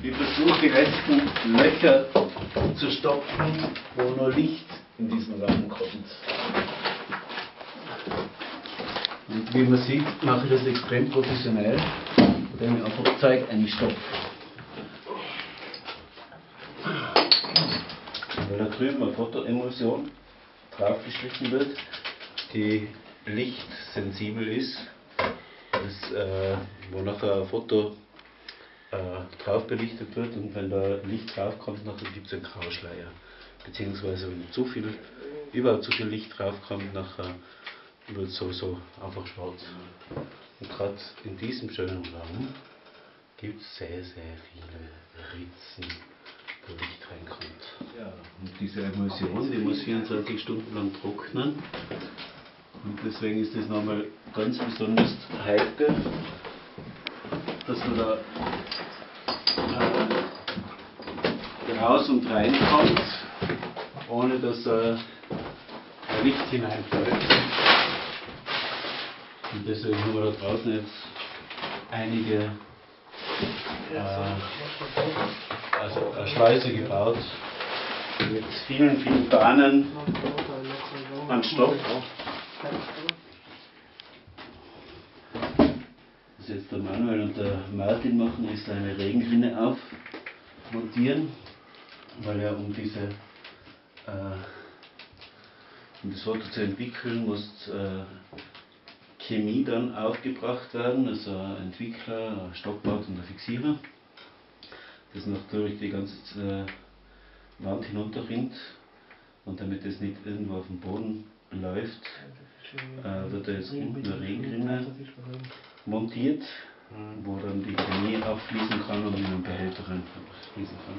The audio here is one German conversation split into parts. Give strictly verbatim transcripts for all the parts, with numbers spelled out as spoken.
Ich versuche die letzten Löcher zu stopfen, wo nur Licht in diesen Raum kommt. Und wie man sieht, mache ich das extrem professionell, indem ich einfach zeige, einen Stopp. Weil da drüben eine Fotoemulsion draufgestrichen wird, die lichtsensibel ist, das, äh, wo nachher ein Foto äh, drauf belichtet wird, und wenn da Licht drauf kommt, nachher gibt es einen Grauschleier. Beziehungsweise wenn zu viel, überhaupt zu viel Licht drauf kommt, nachher wird es sowieso einfach schwarz. Und gerade in diesem schönen Raum gibt es sehr, sehr viele Ritzen, wo Licht reinkommt. Ja, und diese Emulsion, die muss vierundzwanzig Stunden lang trocknen. Und deswegen ist das nochmal ganz besonders heikel, dass man da äh, raus und rein kommt, ohne dass äh, Licht hineinfällt. Und deswegen haben wir da draußen jetzt einige äh, also eine Schleuse gebaut mit vielen, vielen Bahnen an Stoff. Was jetzt der Manuel und der Martin machen, ist eine Regenrinne aufmontieren, weil ja um diese äh, um das Foto zu entwickeln, muss äh, Chemie dann aufgebracht werden, also ein Entwickler, ein Stoppbart und ein Fixierer, das natürlich die ganze äh, Wand hinunterrinnt, und damit es nicht irgendwo auf dem Boden läuft, äh, wird da jetzt unten eine Regenrinne montiert, wo dann die Chemie abfließen kann und in einen Behälter reinfließen kann.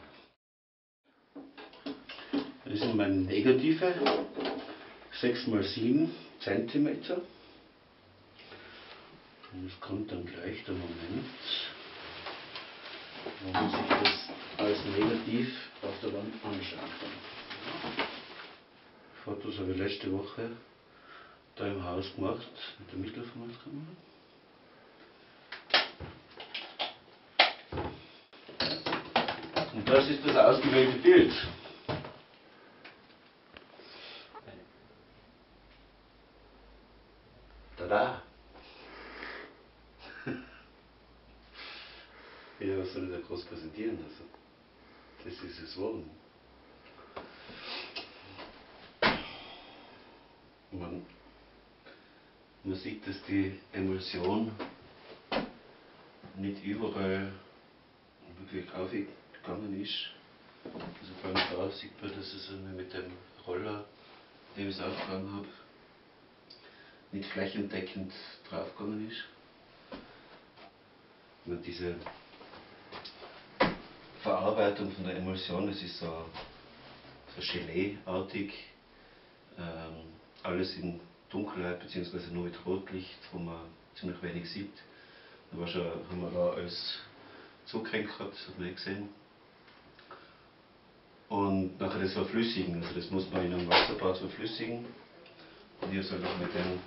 Das sind meine Negative, sechs mal sieben Zentimeter. Und es kommt dann gleich der Moment, wo man sich das als Negativ auf der Wand anschauen kann. Fotos habe ich letzte Woche da im Haus gemacht mit der Mittelformatkamera. Und das ist das ausgewählte Bild. Tada! Ja, was soll ich da groß präsentieren? Also, das ist es wohl. Man, man sieht, dass die Emulsion nicht überall wirklich aufgegangen ist. Also vor allem da sieht man, dass es mit dem Roller, den ich es aufgetragen habe, nicht flächendeckend draufgegangen ist. Und diese Verarbeitung von der Emulsion, das ist so, so Gelee-artig, ähm, alles in Dunkelheit bzw. nur mit Rotlicht, wo man ziemlich wenig sieht. Da war schon, haben wir da alles zugehängt gehabt, das hat man eh gesehen. Und nachher das verflüssigen, also das muss man in einem Wasserbad verflüssigen. Und hier soll noch mit dem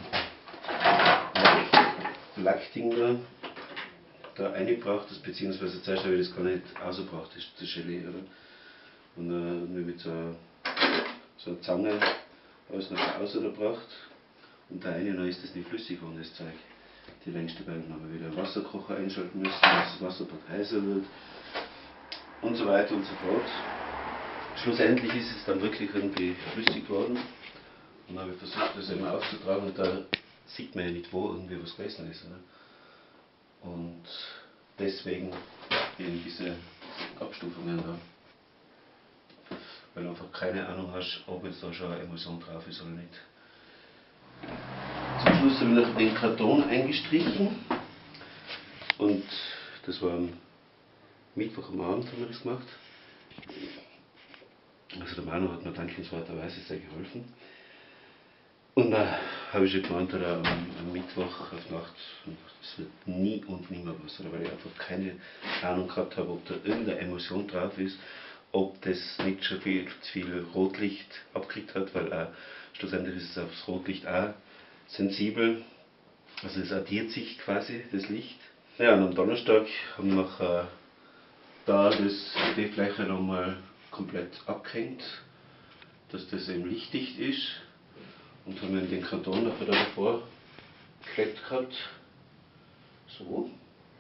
Lackding da, da eingebracht, das, beziehungsweise zuerst habe ich das gar nicht ausgebracht, das, das Gelee, oder? Und dann äh, mit so, so einer Zange habe ich es noch ausgebracht. Und da eine, dann ist das nicht flüssig geworden, das Zeug. Die längste beiden haben wir wieder einen Wasserkocher einschalten müssen, dass das Wasserbad heißer wird. Und so weiter und so fort. Schlussendlich ist es dann wirklich irgendwie flüssig geworden. Und dann habe ich versucht, das eben aufzutragen, und da sieht man ja nicht, wo irgendwie was gewesen ist. Oder? Und deswegen eben diese Abstufungen da. Weil du einfach keine Ahnung hast, ob jetzt da schon eine Emulsion drauf ist oder nicht. Zum Schluss habe ich noch den Karton eingestrichen. Und das war am Mittwoch am Abend, haben wir das gemacht. Also der Manu hat mir dankenswerterweise sehr geholfen. Und dann habe ich schon gemeint, oder am, am Mittwoch auf Nacht, es wird nie und nimmer was, oder weil ich einfach keine Ahnung gehabt habe, ob da irgendeine Emulsion drauf ist, ob das nicht schon viel zu viel Rotlicht abgekriegt hat, weil auch, schlussendlich ist es aufs Rotlicht auch sensibel, also es addiert sich quasi das Licht. Ja, und am Donnerstag haben wir noch äh, da das, die Fläche nochmal komplett abgehängt, dass das eben lichtdicht ist. Und haben wir den Karton noch wieder davor geklebt gehabt. So.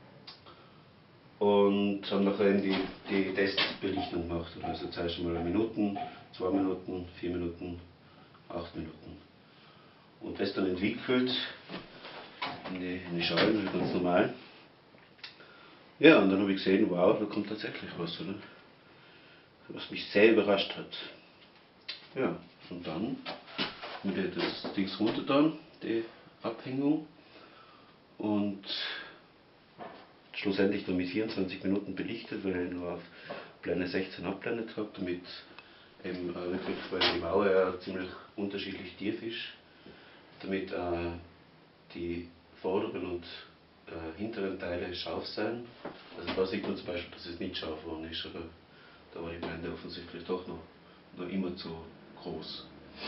Und haben nachher eben die, die Testbelichtung gemacht. Also zuerst mal eine Minuten, zwei Minuten, vier Minuten, acht Minuten. Und das dann entwickelt in die, in die Schalen, ganz normal. Ja, und dann habe ich gesehen, wow, da kommt tatsächlich was, oder? Was mich sehr überrascht hat. Ja, und dann haben wir das Ding runter, die Abhängung, und schlussendlich dann mit vierundzwanzig Minuten belichtet, weil ich nur auf Blende sechzehn abblendet habe, damit eben äh, wirklich, weil die Mauer ja ziemlich unterschiedlich tief ist, damit äh, die vorderen und äh, hinteren Teile scharf sein. Also da sieht man zum Beispiel, dass es nicht scharf worden ist, oder da war die Blende offensichtlich doch noch, noch immer zu groß.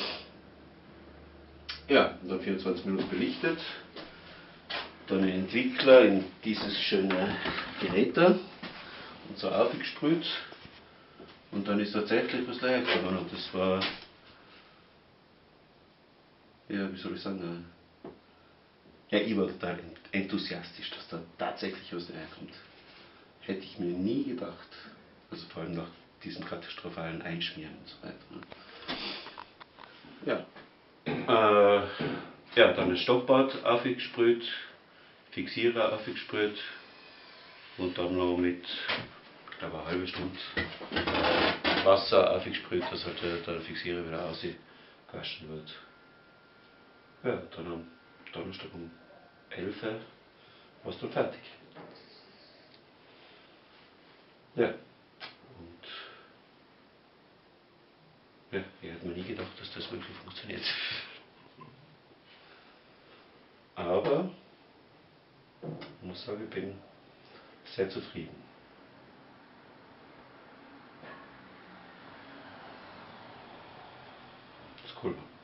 Ja, und dann vierundzwanzig Minuten belichtet, dann den Entwickler in dieses schöne Gerät da und so aufgesprüht, und dann ist tatsächlich was dahergekommen, und das war, ja, wie soll ich sagen, ja, ich war total enthusiastisch, dass da tatsächlich was daherkommt. Hätte ich mir nie gedacht, also vor allem nach diesem katastrophalen Einschmieren und so weiter. Ja, äh, ja, dann ein Stoppbad aufgesprüht, Fixierer aufgesprüht und dann noch mit, ich glaube, eine halbe Stunde Wasser aufgesprüht, dass halt der Fixierer wieder ausgewaschen wird. Ja, dann am Donnerstag um elf Uhr war es dann fertig. Ja, und ja, ich hätte mir nie gedacht, dass das wirklich funktioniert. Aber ich muss sagen, ich bin sehr zufrieden. Das ist cool.